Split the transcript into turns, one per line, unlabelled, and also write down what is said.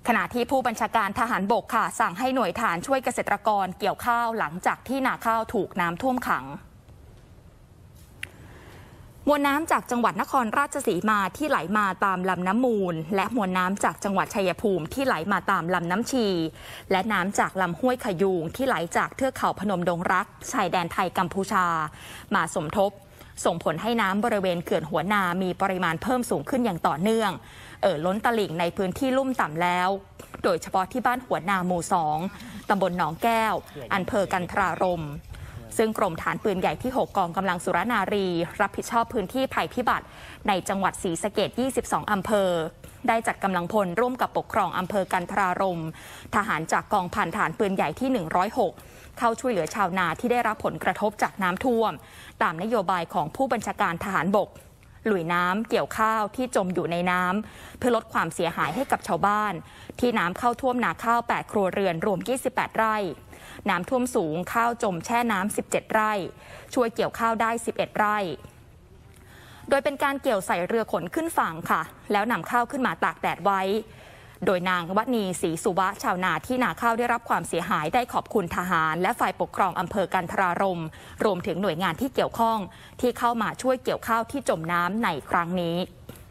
ขณะที่ผู้บัญชาการทหารบกค่ะสั่งให้หน่วยทหารช่วยเกษตรกรเกี่ยวข้าวหลังจากที่นาข้าวถูกน้ำท่วมขังมวลน้ำจากจังหวัดนครราชสีมาที่ไหลมาตามลำน้ำมูลและมวลน้ำจากจังหวัดชัยภูมิที่ไหลมาตามลำน้ำชีและน้ำจากลำห้วยขยูงที่ไหลจากเทือกเขาพนมดงรักชายแดนไทยกัมพูชามาสมทบส่งผลให้น้ำบริเวณเขื่อนหัวนามีปริมาณเพิ่มสูงขึ้นอย่างต่อเนื่องล้นตลิ่งในพื้นที่ลุ่มต่ำแล้วโดยเฉพาะที่บ้านหัวนาหมู่2ตำบลหนองแก้วอำเภอกันทรารมซึ่งกรมฐานปืนใหญ่ที่6กองกำลังสุรนารีรับผิดชอบพื้นที่ภัยพิบัติในจังหวัดศรีสะเกษ22อำเภอได้จัดกำลังพลร่วมกับปกครองอำเภอกันทรารมทหารจากกองพันฐานปืนใหญ่ที่106เข้าช่วยเหลือชาวนาที่ได้รับผลกระทบจากน้ำท่วมตามนโยบายของผู้บัญชาการทหารบกลุยน้ำเกี่ยวข้าวที่จมอยู่ในน้ำเพื่อลดความเสียหายให้กับชาวบ้านที่น้ำเข้าท่วมนาข้าว8ครัวเรือนรวม28ไร่น้ำท่วมสูงข้าวจมแช่น้ำ17ไร่ช่วยเกี่ยวข้าวได้11ไร่โดยเป็นการเกี่ยวใส่เรือขนขึ้นฝั่งค่ะแล้วนำข้าวขึ้นมาตากแดดไว้โดยนางวณีศรีสุวะชาวนาที่นาข้าวได้รับความเสียหายได้ขอบคุณทหารและฝ่ายปกครองอำเภอกันทรารมรวมถึงหน่วยงานที่เกี่ยวข้องที่เข้ามาช่วยเกี่ยวข้าวที่จมน้ำในครั้งนี้